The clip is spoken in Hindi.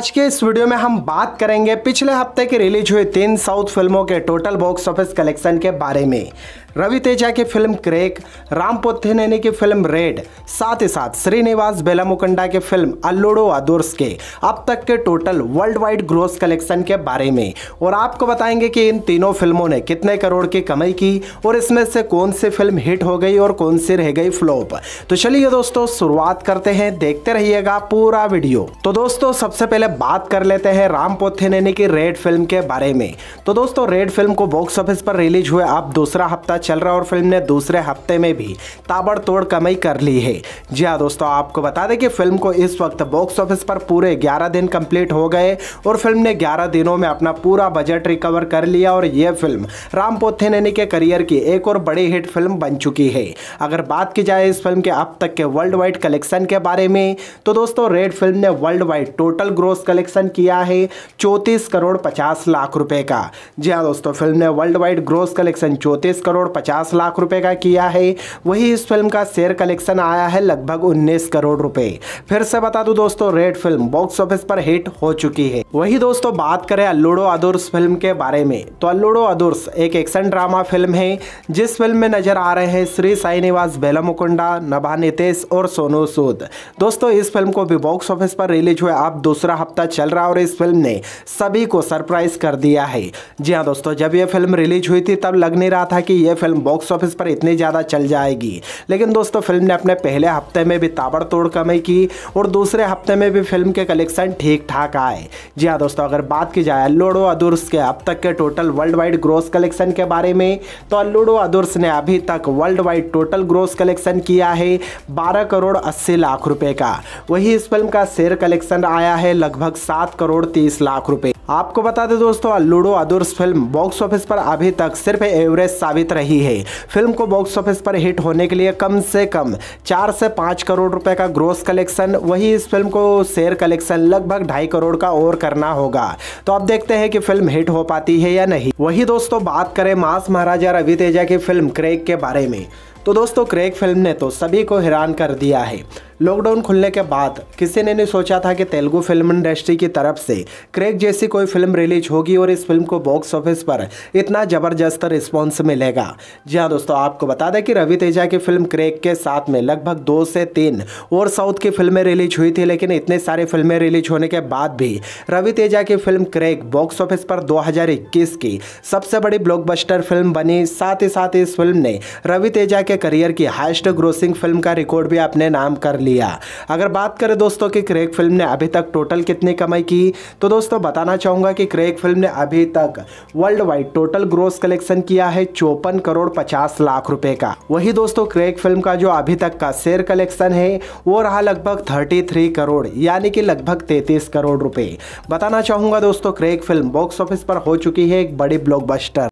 आज के इस वीडियो में हम बात करेंगे पिछले हफ्ते की रिलीज हुई 3 साउथ फिल्मों के टोटल बॉक्स ऑफिस कलेक्शन के बारे में। रवि तेजा की फिल्म क्रेक, राम पोथिनेनी की फिल्म रेड, साथ ही साथ श्रीनिवास बेलामुकुंडा की फिल्म अल्लूडू अदुर्स के अब तक के total world wide gross collection के बारे में। और आपको बताएंगे कि इन तीनों फिल्मों ने कितने करोड़ की कमाई की और इसमें से कौन सी फिल्म हिट हो गई और कौन सी रह गई फ्लॉप। तो चलिए दोस्तों शुरुआत करते हैं, देखते रहिएगा पूरा वीडियो। तो दोस्तों सबसे पहले बात कर लेते हैं राम पोथिनेनी की रेड फिल्म के बारे में। तो दोस्तों रेड फिल्म को बॉक्स ऑफिस पर रिलीज हुए अब दूसरा हफ्ता चल रहा है और फिल्म ने दूसरे हफ्ते में भी ताबड़तोड़ कमाई कर ली है। जी हाँ दोस्तों, आपको बता दें कि फिल्म को इस वक्त बॉक्स ऑफिस पर पूरे 11 दिन कंप्लीट हो गए और फिल्म ने 11 दिनों में अपना पूरा बजट रिकवर कर लिया और यह फिल्म राम पोथिनेनी के करियर की एक और बड़ी हिट फिल्म बन चुकी है। अगर बात की जाए इस फिल्म के अब तक के वर्ल्ड वाइड कलेक्शन के बारे में, तो दोस्तों रेड फिल्म ने world wide total gross collection किया है 34 करोड़ 50 लाख रुपए का। जी हाँ दोस्तों, फिल्म ने world wide gross collection 34 crore 50 lakh रुपए का किया है। वही इस फिल्म का शेयर कलेक्शन आया है लगभग 19 करोड़ रुपए। फिर से बता दूं दोस्तों, रेड फिल्म बॉक्स ऑफिस पर हिट हो चुकी है। वही दोस्तों बात करें अल्लूडू अदुर्स फिल्म के बारे में, तो अल्लूडू अदुर्स एक एक्शन ड्रामा फिल्म है जिस फिल्म में नजर आ रहे हैं श्रीनिवास बेलामुकुंडा, नभा नितेश और सोनू सूद। दोस्तों इस फिल्म को भी बॉक्स ऑफिस पर रिलीज हुए अब दूसरा हफ्ता चल रहा है और इस फिल्म ने सभी को सरप्राइज कर दिया है। जी हाँ दोस्तों, जब यह फिल्म रिलीज हुई थी तब लग नहीं रहा था कि यह फिल्म बॉक्स ऑफिस पर इतनी ज़्यादा चल जाएगी, लेकिन दोस्तों फिल्म ने अपने पहले हफ्ते में भी ताबड़तोड़ कमाई की और दूसरे हफ्ते में भी फिल्म के कलेक्शन ठीक ठाक आए। जी हाँ दोस्तों, अगर बात की जाए अल्लूडू अदुर्स के अब तक के total world wide gross collection के बारे में, तो अल्लूडू अदुर्स ने अभी तक world wide total gross collection किया है 12 करोड़ 80 लाख रुपए का। वही इस फिल्म का शेयर कलेक्शन आया है लगभग 7 करोड़ 30 लाख रुपए। आपको बता दें दोस्तों, Alludu Adhurs film box office पर अभी तक सिर्फ एवरेज साबित रही है। फिल्म को बॉक्स ऑफिस पर हिट होने के लिए कम से कम 4 से 5 करोड़ रुपए का ग्रोस कलेक्शन, वही इस फिल्म को शेयर कलेक्शन लगभग 2.5 करोड़ का और करना होगा। तो अब देखते हैं कि फिल्म हिट हो पाती है या नहीं। वही दोस्तों बात करें मास महाराजा रवि तेजा की फिल्म क्रेक के बारे में, तो दोस्तों क्रेक फिल्म ने तो सभी को हैरान कर दिया है। लॉकडाउन खुलने के बाद किसी ने नहीं सोचा था कि तेलुगु फिल्म इंडस्ट्री की तरफ से क्रेक जैसी कोई फिल्म रिलीज होगी और इस फिल्म को बॉक्स ऑफिस पर इतना ज़बरदस्त रिस्पॉन्स मिलेगा। जी हाँ दोस्तों, आपको बता दें कि रवि तेजा की फिल्म क्रेक के साथ में लगभग 2 से 3 और साउथ की फिल्में रिलीज हुई थी, लेकिन इतने सारे फिल्में रिलीज होने के बाद भी रवि तेजा की फिल्म क्रेक बॉक्स ऑफिस पर 2021 की सबसे बड़ी ब्लॉकबस्टर फिल्म बनी। साथ ही साथ इस फिल्म ने रवि तेजा के करियर की हाईएस्ट ग्रोसिंग फिल्म का रिकॉर्ड भी अपने नाम कर लिया। अगर बात करें दोस्तों कि क्रेक फिल्म ने अभी तक टोटल कितनी कमाई की, तो दोस्तों बताना चाहूंगा कि क्रेक फिल्म ने अभी तक world wide total gross collection किया है 54 करोड़ 50 लाख रुपए का। वही दोस्तों क्रेक फिल्म का जो अभी तक का शेयर कलेक्शन है वो रहा लगभग 33 करोड़, यानी कि लगभग 33 करोड़ रुपए। बताना चाहूंगा दोस्तों क्रेक फिल्म बॉक्स ऑफिस पर हो चुकी है एक बड़ी ब्लॉकबस्टर।